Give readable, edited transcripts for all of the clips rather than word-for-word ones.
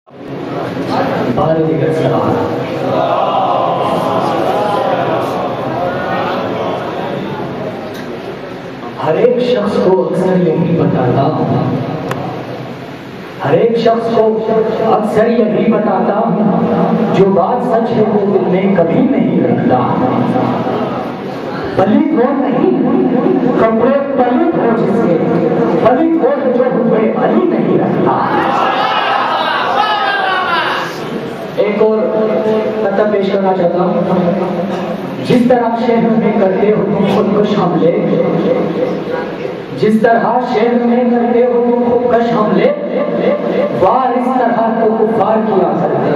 हर एक शख्स को अक्सर यही बताता हूँ, हर एक शख्स को अक्सर यही बताता हूँ, जो बात सच है वो दिल में कभी नहीं रखता। पलित हो नहीं, कपड़े पलित हो जिसके, पलित हो जो हुए अली नहीं रखता। एक और मतलब पेश करना चाहता हूँ। जिस तरह शहर में करते हो तुम खुदकुश हमले, जिस तरह शहर में करते हो तुम खुदकुश हमले, वार इस तरह तो कुफार किया करते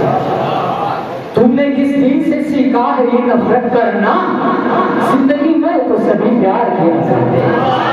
हैं। तुमने किस दिन से सीखा है ये नफरत करना, जिंदगी में तो सभी प्यार किया करते हैं।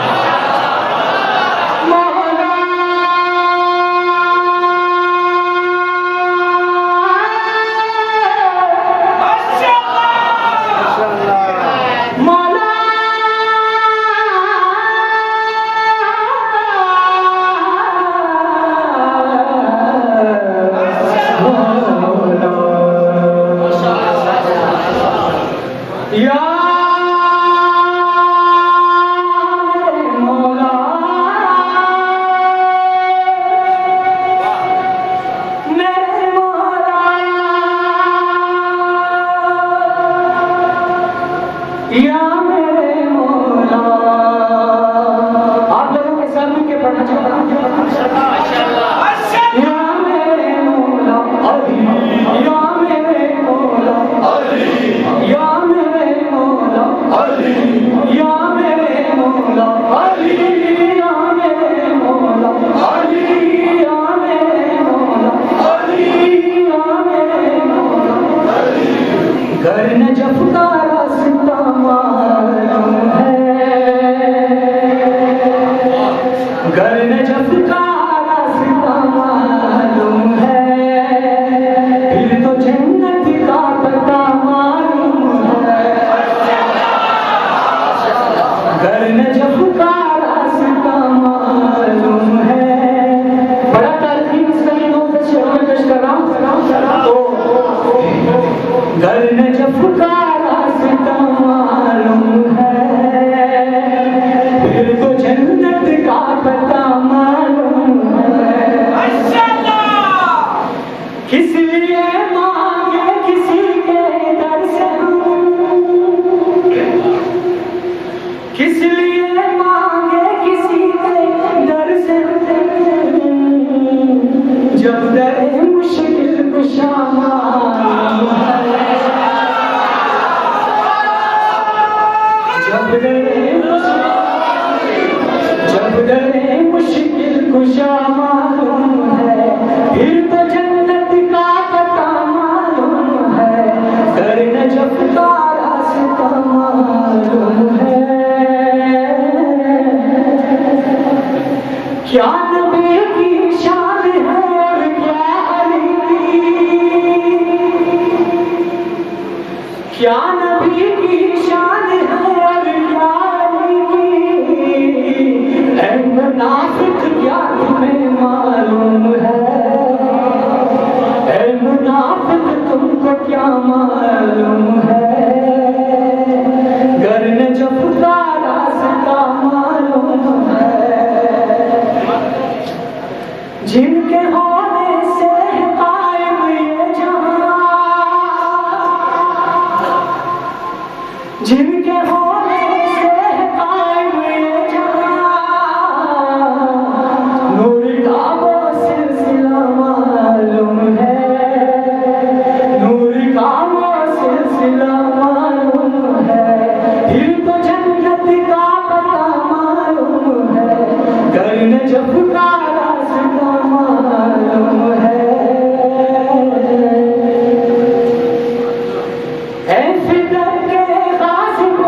ऐसे दर के गाज़ी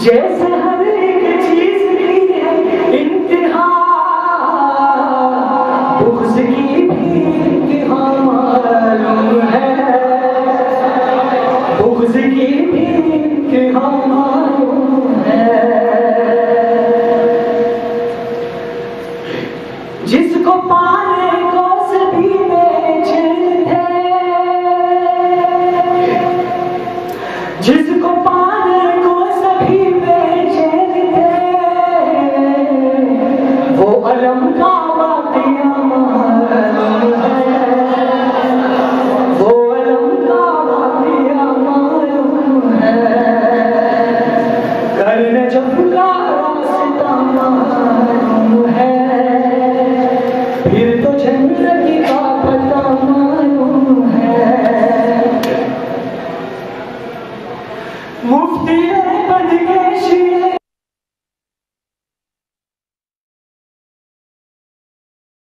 जैसे हर एक चीज की है इंतहा, बुग़्ज़ की भी इंतहा मालूम है, बुग़्ज़ की भी इंतहा मालूम है। जिसको पाने को सभी बेचैन थे, जिसको पाने को सभी बेचैन थे, वो अलम का वाक़िया मालूम है, वो अलम का वाक़िया मालूम है। कर नजफ़ का रास्ता मालूम है, फिर तो जन्नत का